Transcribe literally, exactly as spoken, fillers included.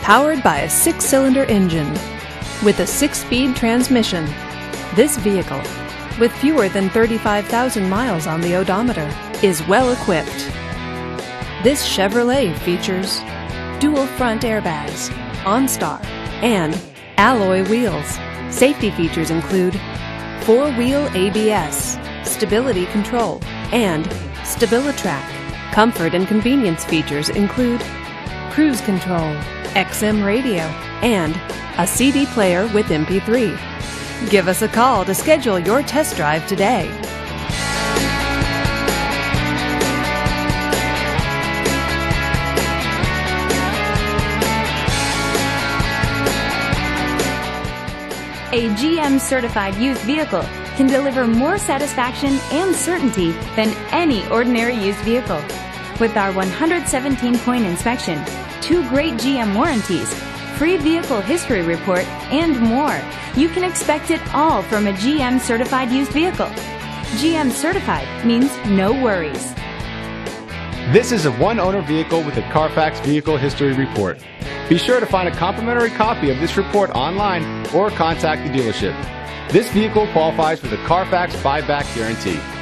powered by a six-cylinder engine with a six-speed transmission. This vehicle, with fewer than thirty-five thousand miles on the odometer, is well equipped. This Chevrolet features dual front airbags, OnStar, and alloy wheels. Safety features include four-wheel A B S, stability control, and StabiliTrak. Comfort and convenience features include cruise control, X M radio, and a C D player with M P three. Give us a call to schedule your test drive today. A G M certified used vehicle can deliver more satisfaction and certainty than any ordinary used vehicle. With our one hundred seventeen point inspection, two great G M warranties, free vehicle history report, and more, you can expect it all from a G M certified used vehicle. G M certified means no worries. This is a one-owner vehicle with a Carfax Vehicle History Report. Be sure to find a complimentary copy of this report online or contact the dealership. This vehicle qualifies for the Carfax Buyback Guarantee.